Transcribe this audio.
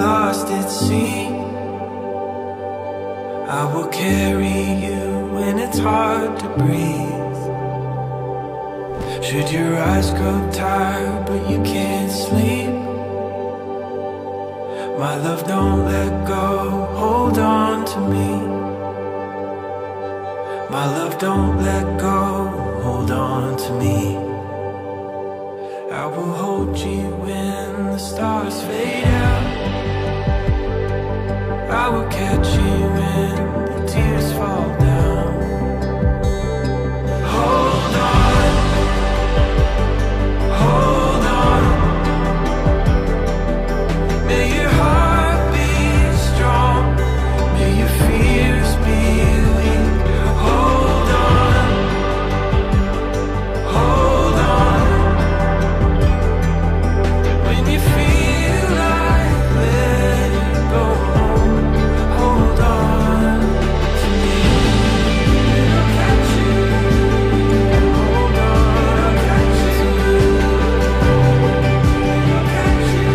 lost at sea. I will carry you when it's hard to breathe. Should your eyes grow tired but you can't sleep, my love, don't let go, hold on to me. My love, don't let go, hold on to me. I will hold you when the stars fade out. I will catch you when the tears fall down. Hold on, hold on. May your heart be strong, may your fears be weak. Hold on, hold on. When you feel like letting go, hold on to me. I'll catch you. Hold on, I'll catch you. I'll catch you.